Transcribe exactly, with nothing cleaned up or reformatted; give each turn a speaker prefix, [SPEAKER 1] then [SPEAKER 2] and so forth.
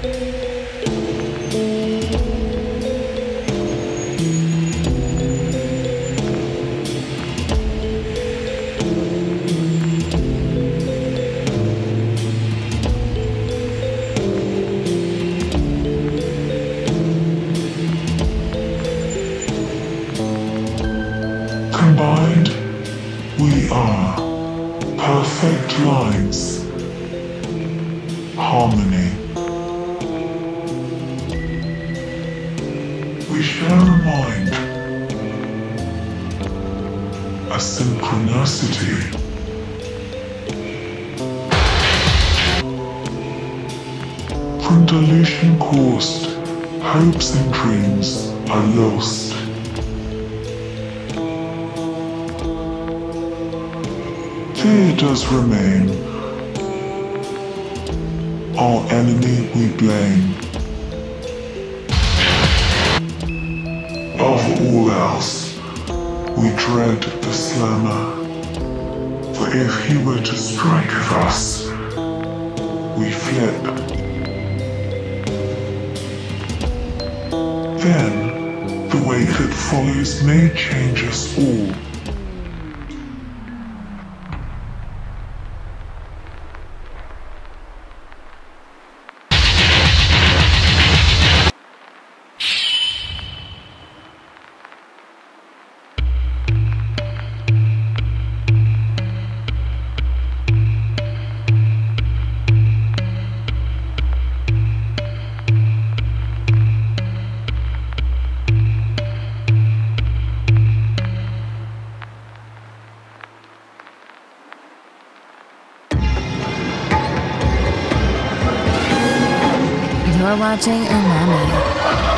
[SPEAKER 1] Combined, we are perfect lines, harmony. We share a mind, a synchronicity. From dilution caused, hopes and dreams are lost. Fear does remain, our enemy we blame. Above all else, we dread the slammer, for if he were to strike at us, we flip. Then, the way that follows may change us all.
[SPEAKER 2] You're watching Umami.